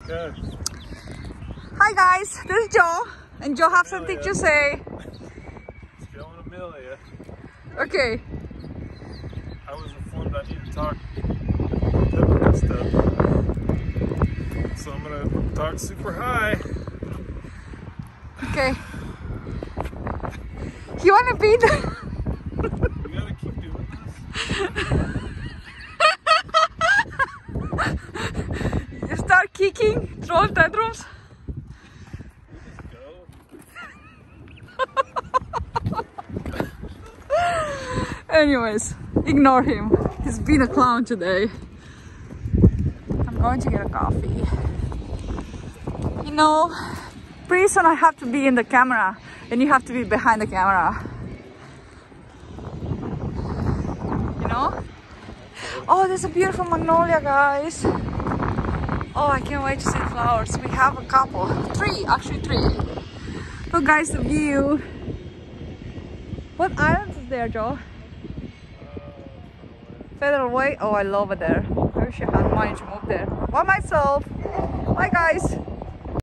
Okay. Hi guys, this is Joe, and Joe have something to say. It's Joe and Amelia. Okay. I was informed I need to talk typical stuff. So I'm gonna talk super high. Okay. You wanna be the We gotta keep doing this. You start kicking, throwing tantrums? Anyways, ignore him. He's been a clown today. I'm going to get a coffee. You know, pretty soon I have to be in the camera and you have to be behind the camera. You know? Oh, there's a beautiful magnolia, guys. Oh, I can't wait to see the flowers. We have a couple. Actually three. Look guys, the view. What island is there, Joe? Federal Way? Oh, I love it there. I wish I had money to move there. By myself. Bye guys.